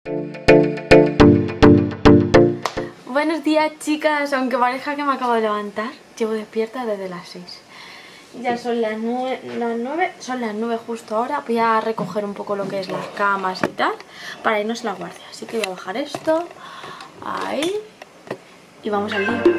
Buenos días, chicas, aunque parezca que me acabo de levantar, llevo despierta desde las 6. Ya son las 9, son las 9 justo ahora. Voy a recoger un poco lo que es las camas y tal para irnos a la guardia. Así que voy a bajar esto, ahí, y vamos al lío.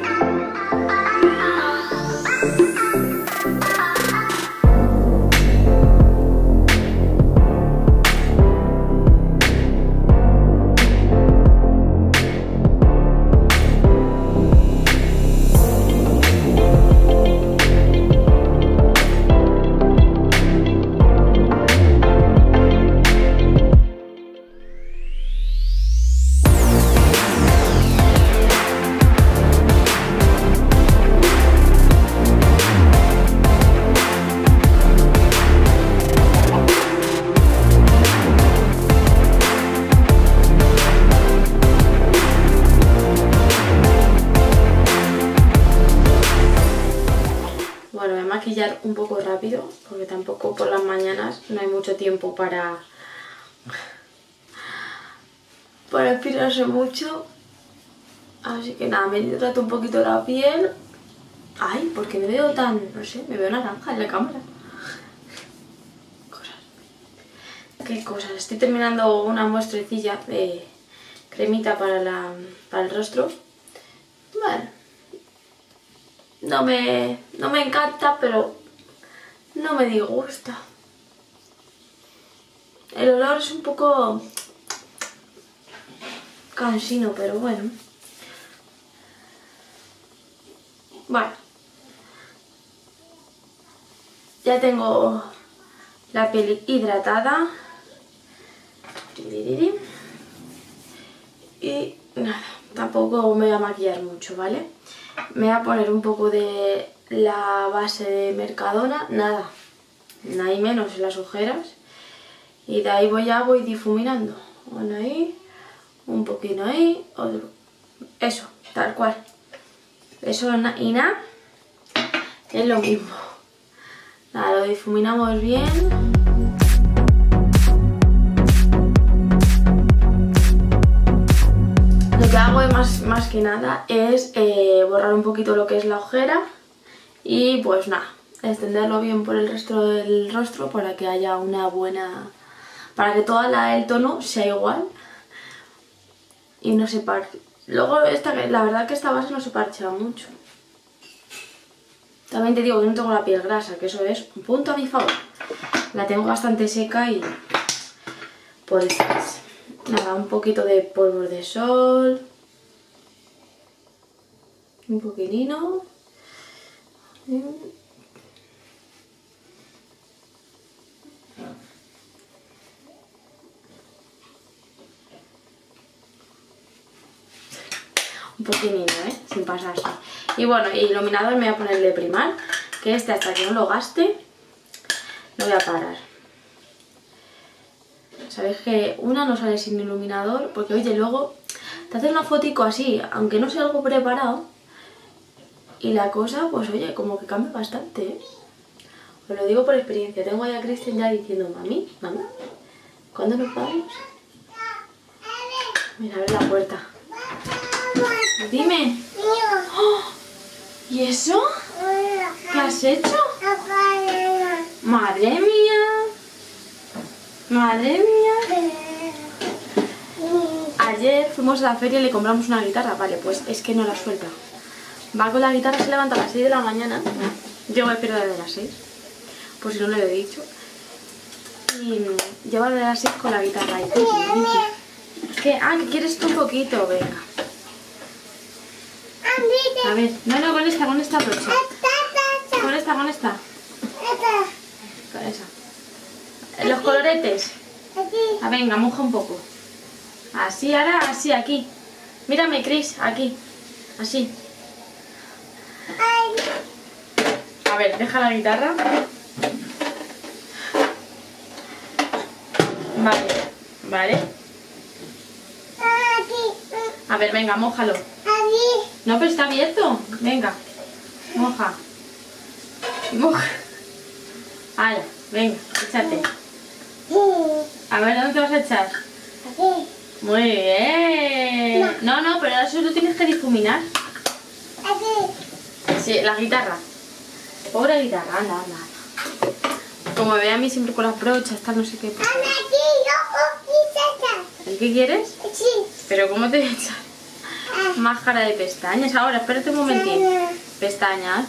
Bueno, voy a maquillar un poco rápido porque tampoco por las mañanas no hay mucho tiempo para inspirarse mucho. Así que nada, me hidrato un poquito la piel. Ay, porque me veo tan, no sé, me veo naranja en la cámara. Cosas. ¿Qué cosas? Estoy terminando una muestrecilla de cremita para el rostro. Bueno. No me encanta, pero no me disgusta. El olor es un poco cansino, pero bueno. Bueno. Ya tengo la piel hidratada. Y nada, tampoco me voy a maquillar mucho, ¿vale? Me voy a poner un poco de la base de Mercadona, nada y menos en las ojeras. Y de ahí voy difuminando. Uno ahí, un poquito ahí, otro. Eso, tal cual. Eso y nada, es lo mismo. Nada, lo difuminamos bien. Lo que hago más que nada es borrar un poquito lo que es la ojera y pues nada, extenderlo bien por el resto del rostro para que haya una buena... para que todo el tono sea igual y no se parche. Luego la verdad que esta base no se parchea mucho. También te digo que no tengo la piel grasa, que eso es un punto a mi favor. La tengo bastante seca y por eso es. Nada, un poquito de polvo de sol. Un poquitino. Un poquitino, sin pasarse. Y bueno, iluminador me voy a poner el de Primark, que hasta que no lo gaste no voy a parar. Sabéis que una no sale sin iluminador, porque oye, luego te haces una fotico así, aunque no sea algo preparado, y la cosa, pues oye, como que cambia bastante, ¿eh? Os lo digo por experiencia. Tengo ahí a Kristen ya diciendo, mami, ¿cuándo nos vamos? Mira, abre la puerta. Dime. ¡Oh! ¿Y eso? ¿Qué has hecho? ¡Madre mía! ¡Madre mía! Ayer fuimos a la feria y le compramos una guitarra. Vale, pues es que no la suelta. Va con la guitarra, se levanta a las 6 de la mañana. Yo me pierdo desde las 6, por si no le he dicho. Y lleva desde las 6 con la guitarra ahí. ¿Qué? Ah, que quieres tú un poquito, venga. A ver, no, con esta brocha. Con esta. Con esa. Los coloretes. Ah, venga, moja un poco. Así, ahora, así, aquí. Mírame, Chris, aquí. Así. A ver, deja la guitarra. Vale. A ver, venga, mójalo. No, pero está abierto. Venga, moja. Venga, échate. A ver, ¿dónde te vas a echar? Muy bien. No, pero eso lo tienes que difuminar. Sí, la guitarra. Pobre guitarra, anda. Como me ve a mí siempre con las brochas, tal, no sé qué. ¿El qué quieres? Sí. Pero ¿cómo te voy a echar máscara de pestañas? Ahora, espérate un momentín. Pestañas.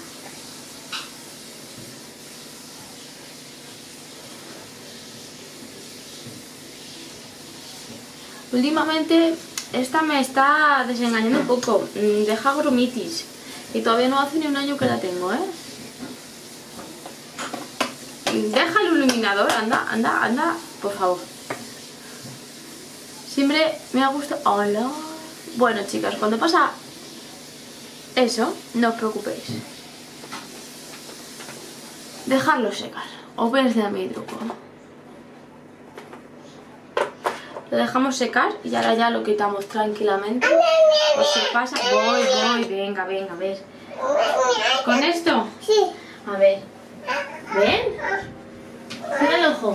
Últimamente esta me está desengañando un poco. Deja gromitis. Y todavía no hace ni un año que la tengo, ¿eh? Deja el iluminador, anda, por favor. Siempre me ha gustado... ¡Hola! Bueno, chicas, cuando pasa eso, no os preocupéis. Dejarlo secar. Os voy a enseñar mi truco. Lo dejamos secar y ahora ya lo quitamos tranquilamente. Pues se pasa... Voy, venga, a ver. ¿Con esto? Sí. A ver. ¿Ven? Mira el ojo.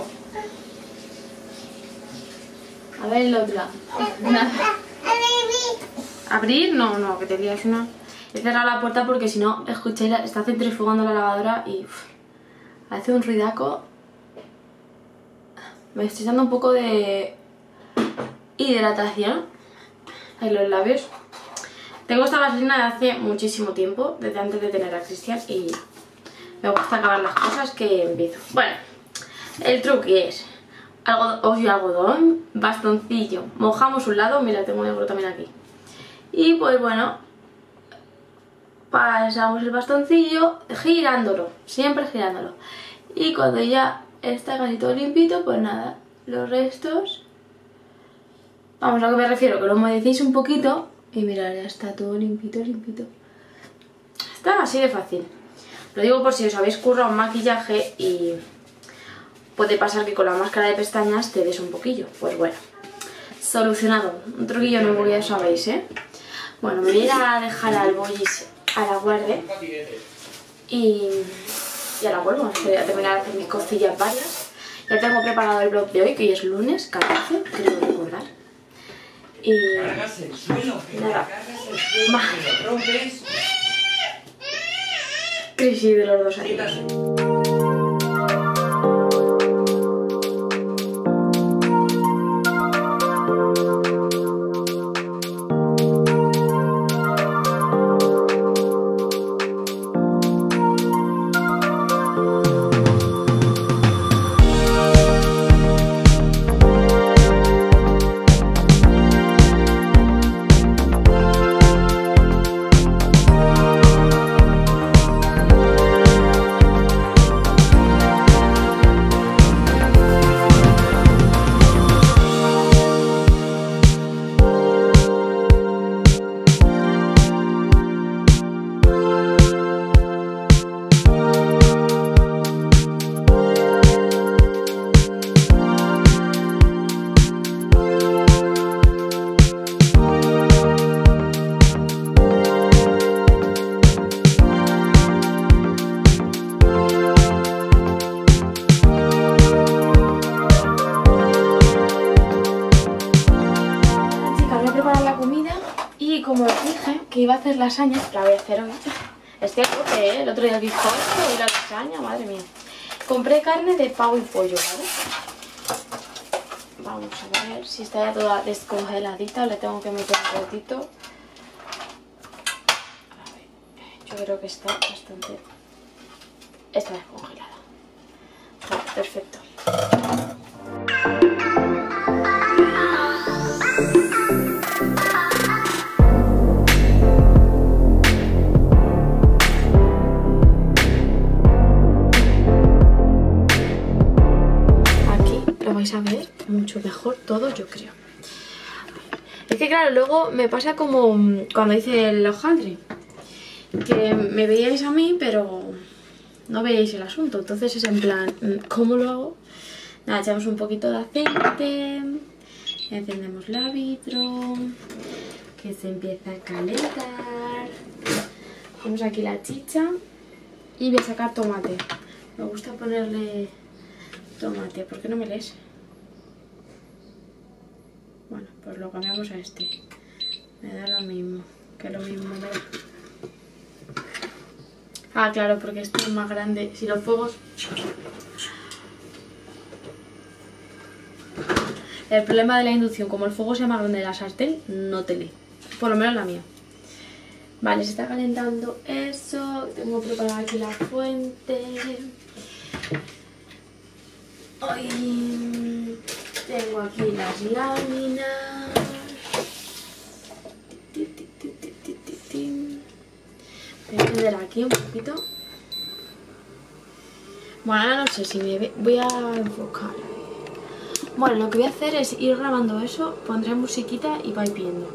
A ver el otro lado. Nada. ¿Abrir? No, que te lías una. He cerrado la puerta porque si no, escuché, está centrifugando la lavadora y hace un ruidaco. Me estoy dando un poco de hidratación en los labios. Tengo esta vaselina de hace muchísimo tiempo, desde antes de tener a Cristian, y me gusta acabar las cosas que empiezo. Bueno, el truque es algodón, bastoncillo, mojamos un lado, mira, tengo negro también aquí. Y pues bueno, pasamos el bastoncillo girándolo, siempre girándolo. Y cuando ya está casi todo limpito, pues nada, los restos, vamos, a lo que me refiero, que lo humedecéis un poquito y mirad, ya está todo limpito. Está así de fácil. Lo digo por si os habéis currado un maquillaje y puede pasar que con la máscara de pestañas te des un poquillo. Pues bueno, solucionado. Un truquillo nuevo, ya sabéis, ¿eh? Bueno, me voy a ir a dejar al bollis a la guardia y ahora vuelvo. Voy a terminar de hacer mis cosillas varias. Ya tengo preparado el vlog de hoy, que hoy es lunes 14, creo recordar. Y nada, crisis de los dos años. Como os dije que iba a hacer lasaña, la voy a hacer hoy. Estoy a tope, ¿eh? El otro día el bizcocho y la lasaña, madre mía. Compré carne de pavo y pollo, ¿vale? Vamos a ver si está ya toda descongeladita. Le tengo que meter un ratito. A ver, yo creo que está bastante... Está descongelada. Vale, perfecto. Vais a ver mucho mejor todo, yo creo. Es que claro, luego me pasa como cuando hice el hojaldre, que me veíais a mí pero no veíais el asunto. Entonces es en plan, ¿cómo lo hago? Nada, echamos un poquito de aceite, encendemos la vitro, que se empieza a calentar. Ponemos aquí la chicha y voy a sacar tomate. Me gusta ponerle tomate. ¿Por qué no me lees? Bueno, pues lo cambiamos a este. Me da lo mismo, que lo mismo me da. Ah, claro, porque esto es más grande. Si los fuegos... El problema de la inducción, como el fuego sea más grande de la sartén, no te lee. Por lo menos la mía. Vale, se está calentando eso. Tengo preparada aquí la fuente. Hoy tengo aquí las láminas. Voy a encender aquí un poquito. Bueno, ahora no sé si me voy a enfocar. Bueno, lo que voy a hacer es ir grabando eso, pondré musiquita y vais viendo.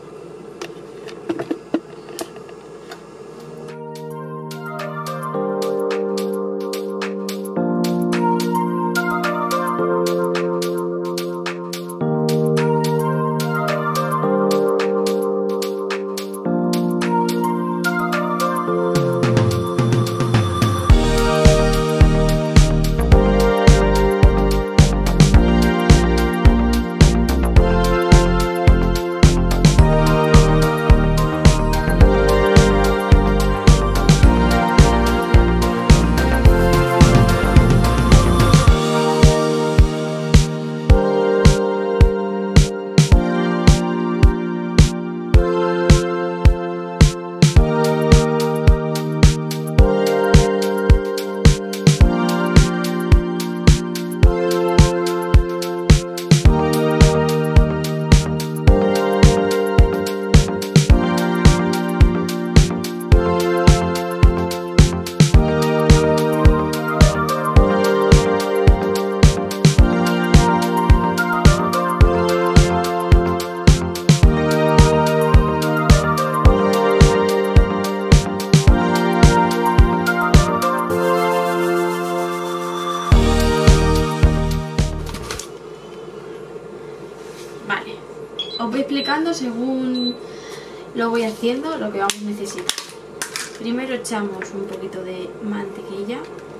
Vale, os voy explicando según lo voy haciendo lo que vamos a necesitar. Primero echamos un poquito de mantequilla.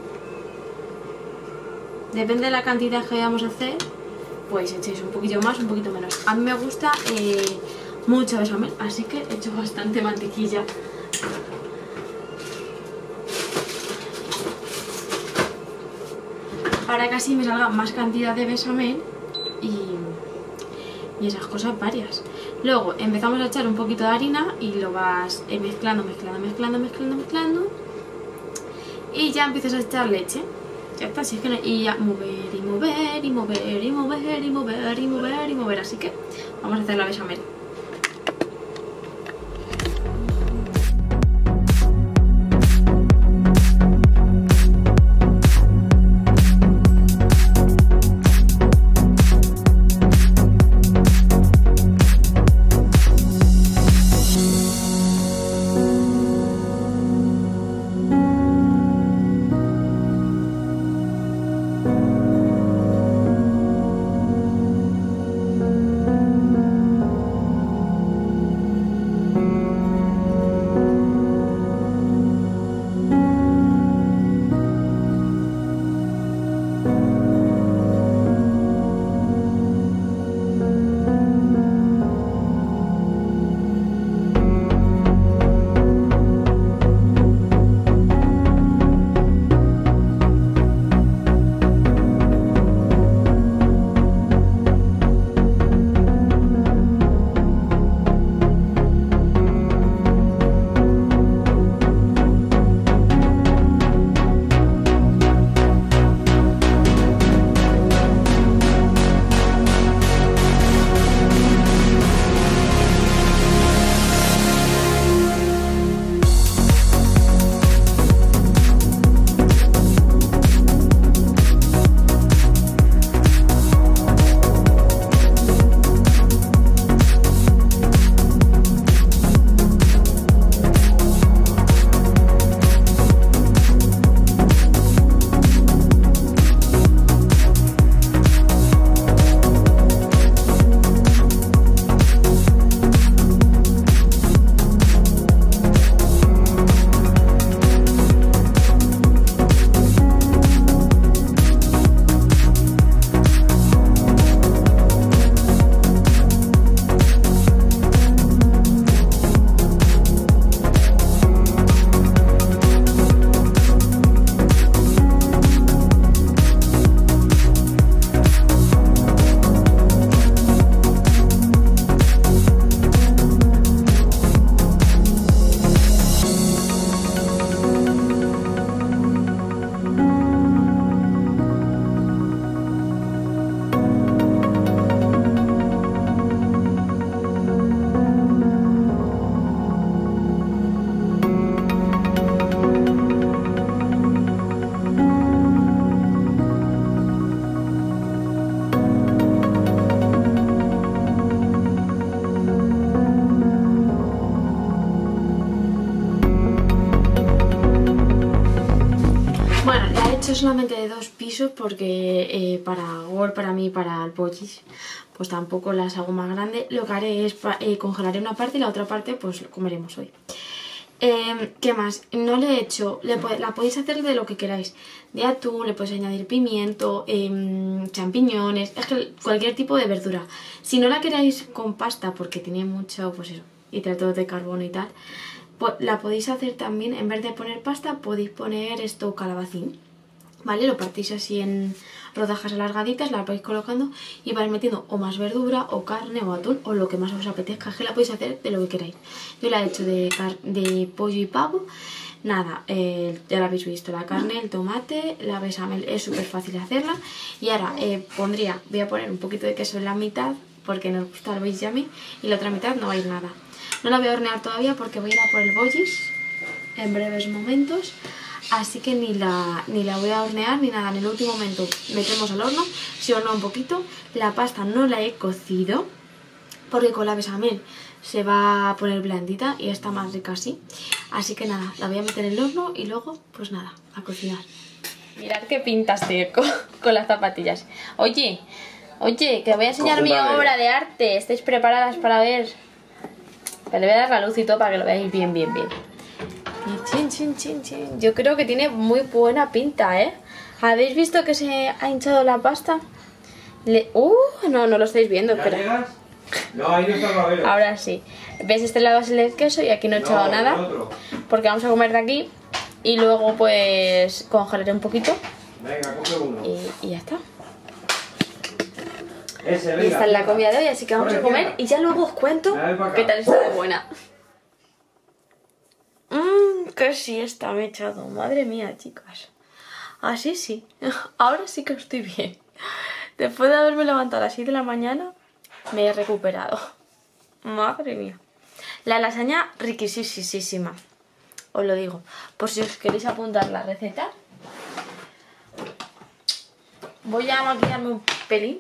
Depende de la cantidad que vayamos a hacer, pues echéis un poquito más, un poquito menos. A mí me gusta mucho bechamel, así que echo bastante mantequilla. Para que así me salga más cantidad de bechamel y esas cosas varias. Luego empezamos a echar un poquito de harina y lo vas mezclando, y ya empiezas a echar leche. Ya está, así es que no, y ya mover y mover y mover y mover y mover y mover y mover. Así que vamos a hacer la bechamel. hecho solamente de 2 pisos porque para Gol, para mí, para el pollis, pues tampoco las hago más grandes. Lo que haré es congelaré una parte y la otra parte pues comeremos hoy. ¿Qué más? No le he hecho, la podéis hacer de lo que queráis. De atún, le podéis añadir pimiento, champiñones, es que cualquier tipo de verdura. Si no la queráis con pasta porque tiene mucho, pues eso, hidratos de carbono y tal, pues la podéis hacer también, en vez de poner pasta, podéis poner esto calabacín. ¿Vale? Lo partís así en rodajas alargaditas, la vais colocando y vais metiendo o más verdura o carne o atún o lo que más os apetezca, que la podéis hacer de lo que queráis. Yo la he hecho de pollo y pavo. Nada, ya lo habéis visto, la carne, el tomate, la bechamel, es súper fácil hacerla. Y ahora voy a poner un poquito de queso en la mitad porque nos gusta el beige yummy y la otra mitad no va a ir nada. No la voy a hornear todavía porque voy a ir a por el bollis en breves momentos. Así que ni la voy a hornear ni nada. En el último momento metemos al horno, se hornea un poquito. La pasta no la he cocido porque con la bechamel se va a poner blandita y está más rica así. Así que nada, la voy a meter en el horno y luego, pues nada, a cocinar. Mirad qué pintas tengo con las zapatillas. Oye, que voy a enseñar mi obra de arte. ¿Estáis preparadas para ver? Le voy a dar la luz y todo para que lo veáis bien. Y chin. Yo creo que tiene muy buena pinta, ¿eh? ¿Habéis visto que se ha hinchado la pasta? No lo estáis viendo, espera. ¿Llegas? No, ahí no está el babero. Ahora sí. ¿Ves? Este lado es el queso y aquí no he echado nada. Porque vamos a comer de aquí y luego pues congelaré un poquito. Venga, coge uno. Y ya está. Ese, venga. Y esta es la comida de hoy, así que vamos a comer y ya luego os cuento qué tal está de buena. Qué siesta me he echado, madre mía, chicas. Así sí, ahora sí que estoy bien. Después de haberme levantado a las 6 de la mañana, me he recuperado. Madre mía. La lasaña riquísima, os lo digo. Por si os queréis apuntar la receta. Voy a maquillarme un pelín.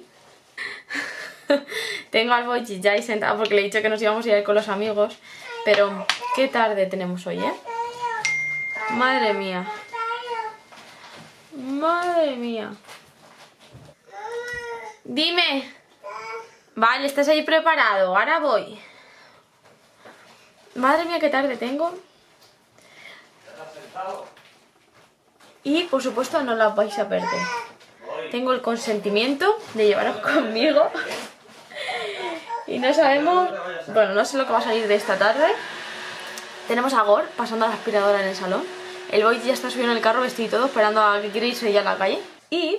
Tengo al Bochi ya ahí sentado porque le he dicho que nos íbamos a ir con los amigos. Pero qué tarde tenemos hoy, ¿eh? Madre mía. Madre mía. Dime. Vale, ¿estás ahí preparado? Ahora voy. Madre mía, qué tarde tengo. Y por supuesto no la vais a perder. Tengo el consentimiento de llevaros conmigo. Y no sabemos... Bueno, no sé lo que va a salir de esta tarde. Tenemos a Gor pasando a la aspiradora en el salón. El Boy ya está subido en el carro vestido y todo, esperando a que quiera irse ya a la calle. Y...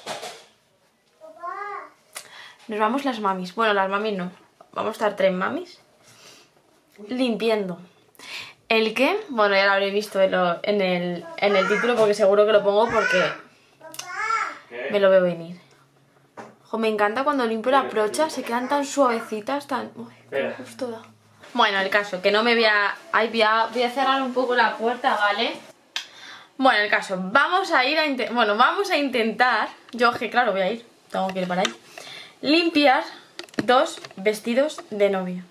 nos vamos las mamis. Bueno, las mamis no. Vamos a estar 3 mamis. Limpiando. ¿El qué? Bueno, ya lo habréis visto en el título porque seguro que lo pongo porque me lo veo venir. Ojo, me encanta cuando limpio la brocha, se quedan tan suavecitas, tan... Uy, qué gusto da. Bueno, el caso, que no me voy a... Ay, voy a cerrar un poco la puerta, ¿vale? Bueno, el caso, vamos a ir a... vamos a intentar... Yo, que claro, voy a ir, tengo que ir para ahí. Limpiar 2 vestidos de novia.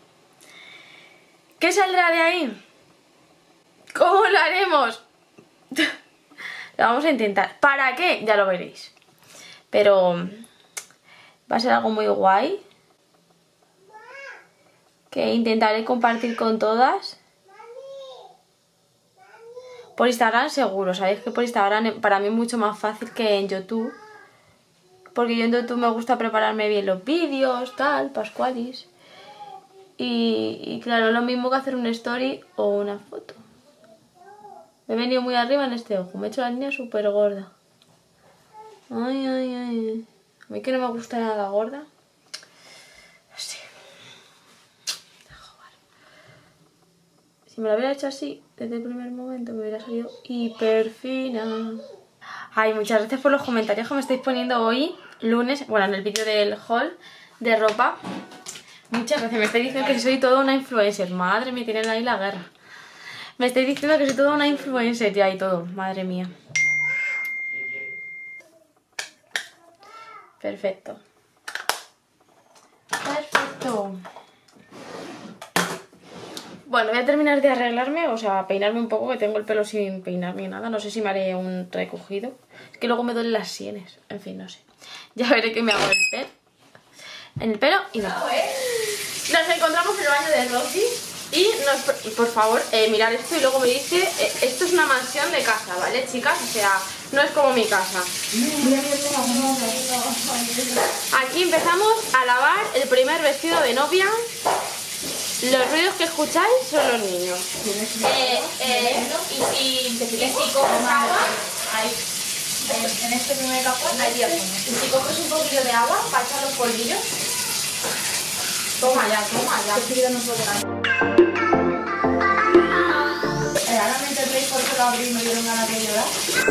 ¿Qué saldrá de ahí? ¿Cómo lo haremos? Lo vamos a intentar. ¿Para qué? Ya lo veréis. Pero va a ser algo muy guay que intentaré compartir con todas. Por Instagram seguro. Sabéis que por Instagram para mí es mucho más fácil que en YouTube. Porque yo en YouTube me gusta prepararme bien los vídeos, tal, pascualis. Y claro, es lo mismo que hacer una story o una foto. Me he venido muy arriba en este ojo. Me he hecho la línea súper gorda. Ay. A mí que no me gusta nada gorda. Sí. Si me lo hubiera hecho así desde el primer momento me hubiera salido hiper fina. Ay, muchas gracias por los comentarios que me estáis poniendo hoy, lunes, bueno, en el vídeo del haul de ropa. Muchas gracias, me estáis diciendo que soy toda una influencer. Madre mía, tienen ahí la guerra. Me estáis diciendo que soy toda una influencer ya y todo, madre mía. Perfecto. Bueno, voy a terminar de arreglarme, o sea, peinarme un poco, que tengo el pelo sin peinar ni nada. No sé si me haré un recogido. Es que luego me duelen las sienes. En fin, no sé. Ya veré qué me hago en el pelo y nada. Nos encontramos en el baño de Rosy y por favor, mirad esto y luego me dice... esto es una mansión de casa, ¿vale, chicas? O sea, no es como mi casa. Aquí empezamos a lavar el primer vestido de novia. Los ruidos que escucháis son los niños. Y si coges agua, ahí, en este primer cajón, ahí ya pones. Y si coges un poquillo de agua para echar los polvillos, toma ya. Realmente el rey, porque lo abrí y me dieron ganas de llorar.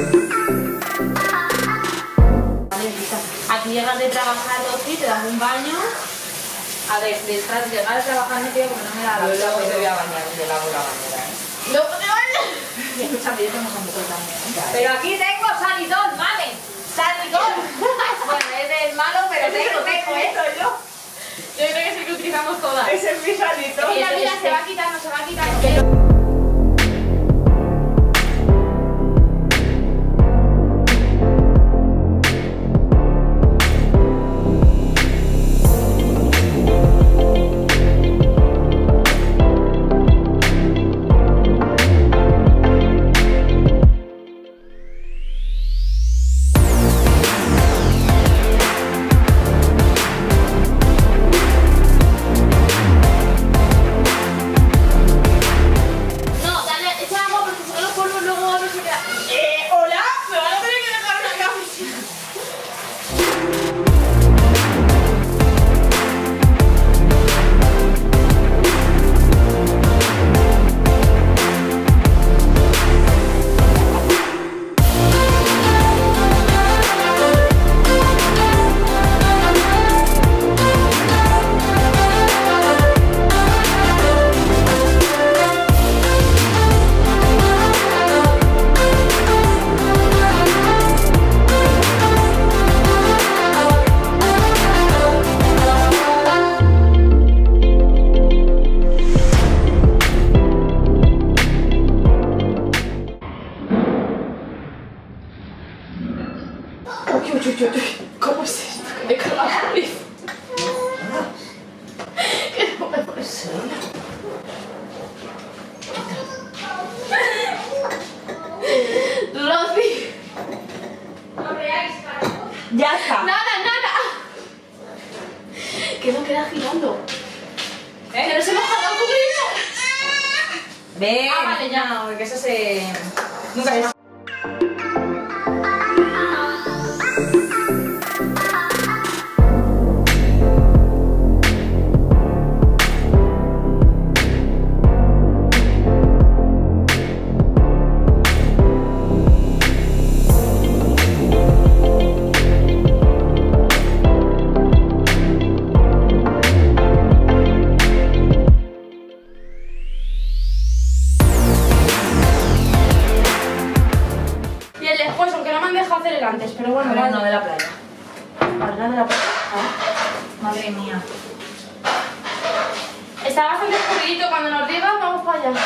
aquí llegas de trabajar, Rosy, te das un baño. A ver, detrás de llegar a trabajar no quiero porque no me da la vida. Yo luego te voy a bañar, te lavo la bañera, ¿eh? ¡Luego te bañas! Escúchame, yo tengo un poco también. Pero aquí tengo sanitol, mame. Sanitol. Bueno, es del malo, pero tengo, ¿eh? Yo creo que es el que utilizamos todas. Ese es mi salito. Mira, se va quitando. ¿Cómo es esto? Que me cago en la nariz. Que no me puede ser. Rosy. Ya está. Nada. Que no queda girando. Que nos hemos jalado tu grito. Ven. Ah, vale, ya. No, porque eso se... Nunca se... hacer el antes, pero bueno, Hablando de la playa. Hablando de la playa. Madre mía. Está bastante oscuridito, cuando nos digas vamos para allá.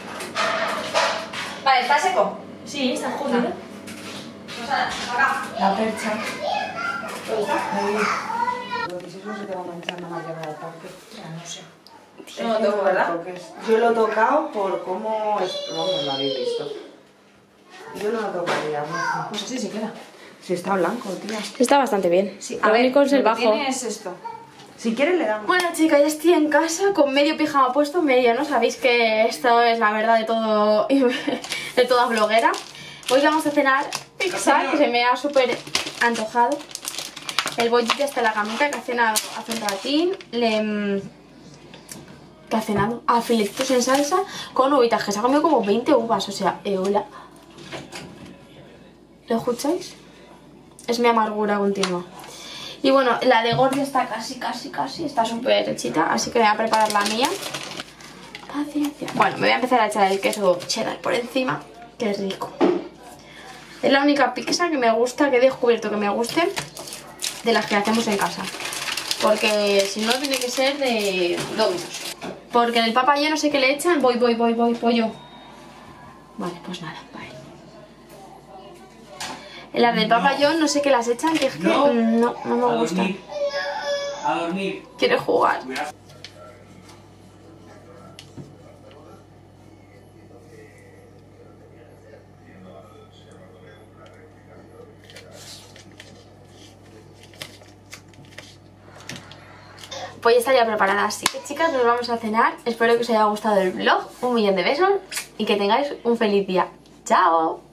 Vale, ¿está seco? Sí, está oscurito. Pues acá. La percha. Ahí. Lo que sí no se te va a manchar nada más llegar al parque. Ya, no sé. Yo No lo toco, ¿verdad? Yo lo he tocado por cómo es. Vamos, lo habéis visto. Yo no lo tocaría, no. Pues así se queda. Si está blanco, tía. Está bastante bien. Sí, Lo único es el bajo. Tiene es esto. Si quieres le damos. Bueno, chicas, ya estoy en casa con medio pijama puesto, medio, ¿no? Sabéis que esto es la verdad de todo, de toda bloguera. Hoy vamos a cenar pizza, que se me ha súper antojado. El bollito está en la camita, que ha cenado hace un ratín. ¿Qué ha cenado? Ah, filetitos en salsa con uvitas, que se ha comido como 20 uvas, o sea, hola. ¿Lo escucháis? Es mi amargura continua. Y bueno, la de Gordi está casi, está súper hechita, así que voy a preparar la mía. Paciencia. Bueno, me voy a empezar a echar el queso cheddar por encima, que es rico. Es la única pizza que me gusta, que he descubierto que me guste, de las que hacemos en casa. Porque si no, tiene que ser de Domino's. Porque en el Papa yo no sé qué le echan. Voy, pollo. Vale, pues nada, vale. En las del Papa yo no sé qué las echan, que es que no me gustan. A dormir. Quiero jugar. Pues ya estaría preparada, así que chicas, nos vamos a cenar. Espero que os haya gustado el vlog. Un millón de besos y que tengáis un feliz día. ¡Chao!